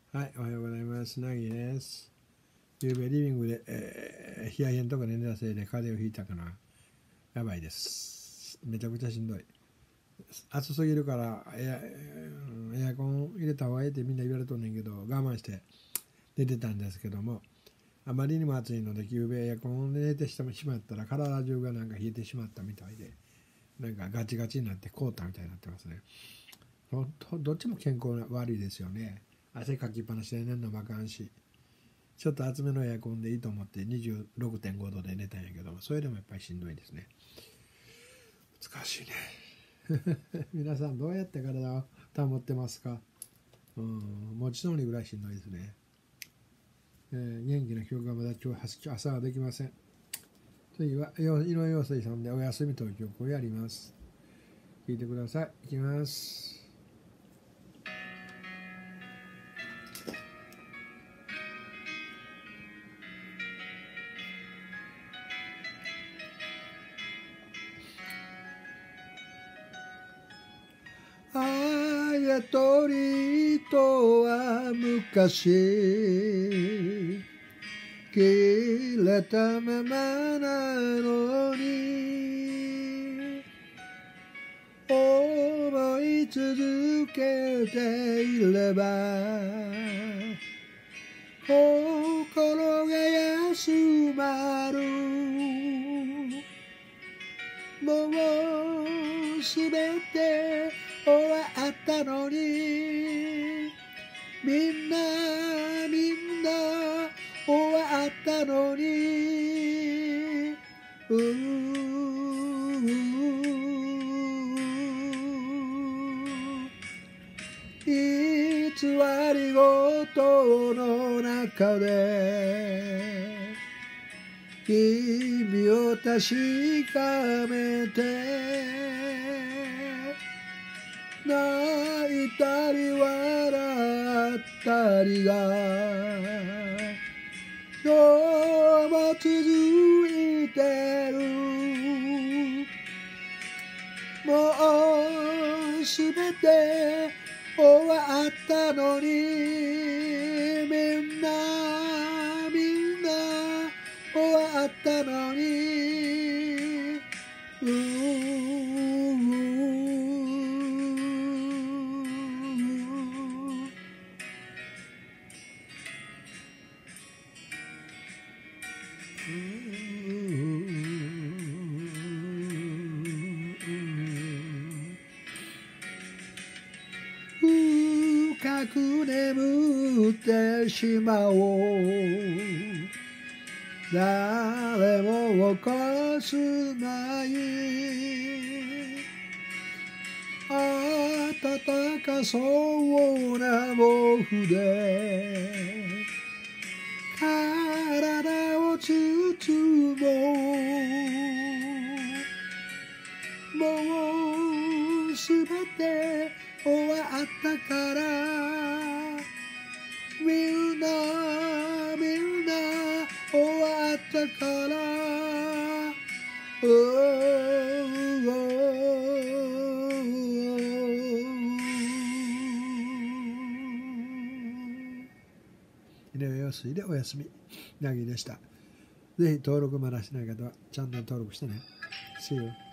はい、おはようございます。なぎです。ゆうべリビングで、冷や冷えんとか寝たせいで風邪をひいたかな。やばいです。めちゃくちゃしんどい。暑すぎるからエアコン入れた方がいいってみんな言われとんねんけど、我慢して寝てたんですけども、あまりにも暑いので、ゆうべエアコンで寝てしまったら体中がなんか冷えてしまったみたいで、なんかガチガチになって凍ったみたいになってますね。どっちも健康悪いですよね。汗かきっぱなしで寝るのもあかんし、ちょっと厚めのエアコンでいいと思って26.5 度で寝たんやけど、それでもやっぱりしんどいですね。難しいね。皆さんどうやって体を保ってますか？もちろんぐらいしんどいですね。元気な曲がまだ今日朝はできません。次は井上陽水さんでお休みという曲をやります。聴いてください。いきます。あやとりとは昔切れたままなのに思い続けていれば心が休まる。もうすべて終わったのにみんな終わったのに偽りごとの中で君を確かめて泣いたり笑ったりが今日も続いてる。もうすべて終わったのにみんな終わったのに深く眠ってしまおう。誰も起こすまい暖かそうな毛布で体を包もう。もうすべて終わったからみんな終わったから井上陽水でおやすみ。なぎでした。ぜひ登録まだしない方はチャンネル登録してね。See you.